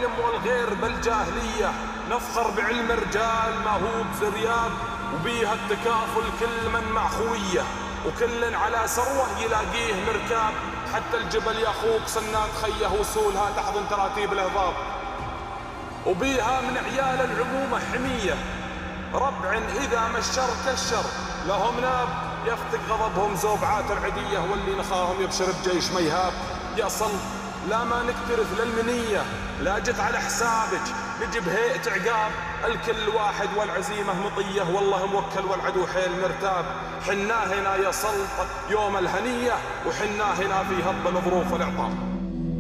العلم والغير بالجاهلية، نفخر بعلم رجال ما هو بزرياب، وبيها التكافل كل من مع خويه، وكل على سروه يلاقيه مركاب، حتى الجبل يا اخوك صناد خيه وصولها تحضن تراتيب الهضاب، وبيها من عيال العمومة حمية، ربع إذا ما الشر كالشر لهم ناب، يفتك غضبهم زوبعات العدية، واللي نخاهم يبشر بجيش ما يهاب. يا صل لا ما نكترث للمنية، لا جت على حسابك نجيب هيئة عقاب، الكل واحد والعزيمة مطية، والله موكل والعدو حيل مرتاب. حنا هنا يا سلطة يوم الهنية، وحنا هنا في هضب الظروف والإعطاب.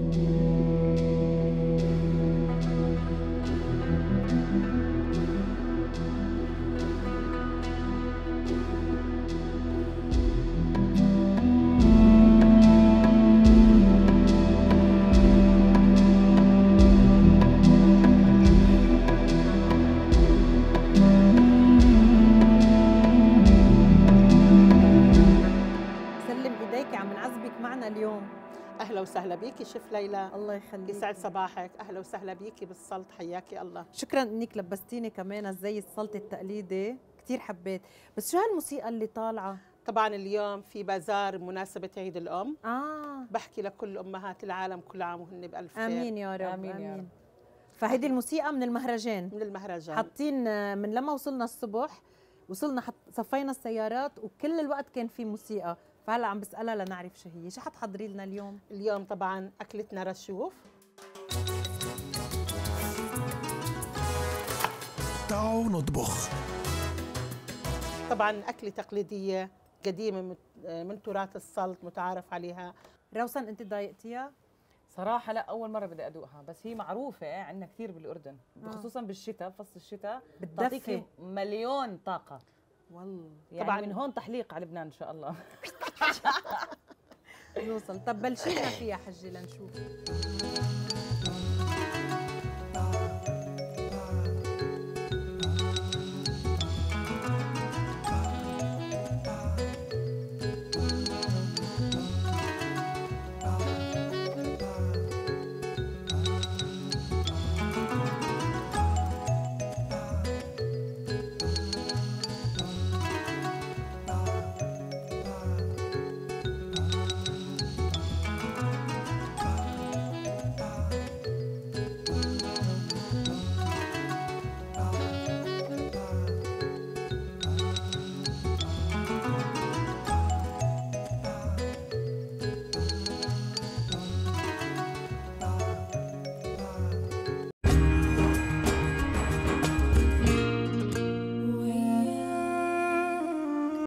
أهلا وسهلا بيكي شيف ليلى. الله يخليك، يسعد صباحك. أهلا وسهلا بيكي بالسلط، حياكي الله. شكرا إنك لبستيني كمان زي السلط التقليدي، كتير حبيت. بس شو هالموسيقى اللي طالعة؟ طبعا اليوم في بازار بمناسبة عيد الأم. بحكي لكل أمهات العالم كل عام وهن بألف خير. آمين يا رب. آمين يا رب. فهيدي الموسيقى من المهرجان. من المهرجان حاطين من لما وصلنا الصبح، وصلنا صفينا السيارات وكل الوقت كان في موسيقى، فهلا عم بسألها لنعرف شو هي. شو حتحضري لنا اليوم؟ اليوم طبعا أكلتنا رشوف. تعالوا نطبخ. طبعا أكلة تقليدية قديمة من تراث السلط متعارف عليها. روسن أنت ضايقتيها؟ صراحة لا، أول مرة بدي أدوقها، بس هي معروفة عندنا كثير بالأردن، خصوصا بالشتاء، فصل الشتاء بتعطيكي مليون طاقة والله. يعني طبعا من هون تحليق على لبنان إن شاء الله. نوصل. طب بلشينا فيها حجي لنشوف.